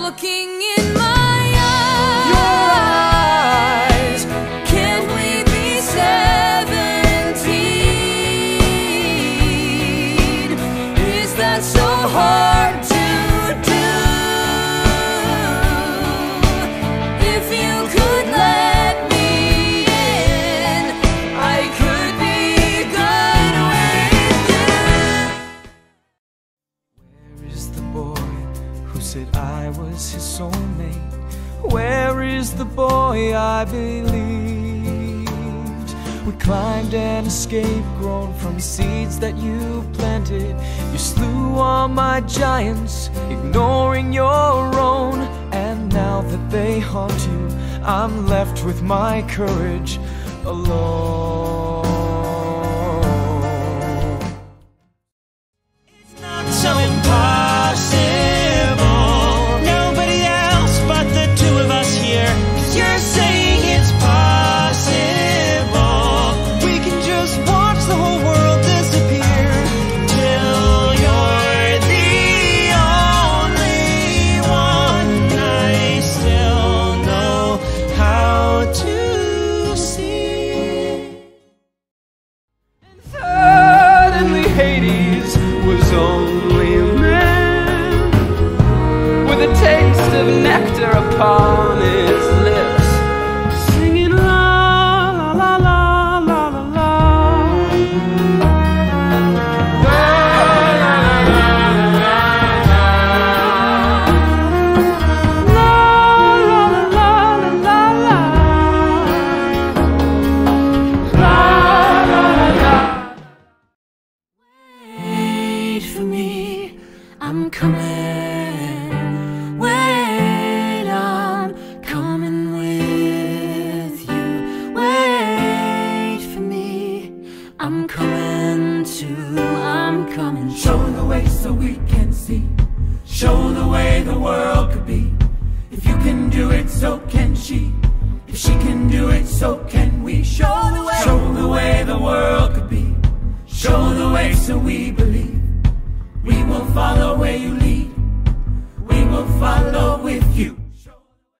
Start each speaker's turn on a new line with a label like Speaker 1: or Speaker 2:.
Speaker 1: looking in my eyes. Can't we be 17? Is that so hard to do? If you could let me in, I could be good with you.
Speaker 2: Where is the boy who said I was his soulmate? Where is the boy I believed? We climbed and escaped, grown from seeds that you planted. You slew all my giants, ignoring your own. And now that they haunt you, I'm left with my courage alone. It's not so impossible. Nobody else but the two of us here. 'Cause you're saying it's possible. We can just watch the whole world disappear till you're the only one I still know how to see. And suddenly Hades was only a man with a taste of nectar upon his lips, singing la la la la la la la. La la la la la la la la la la la la. Wait for me, I'm coming. Wait, I'm coming with you. Wait for me, I'm coming too. I'm coming.
Speaker 3: Show the way so we can see. Show the way the world could be. If you can do it, so can she. If she can do it, so can we. Show the way. Show the way the world could be. Show the way so we believe. We will follow where you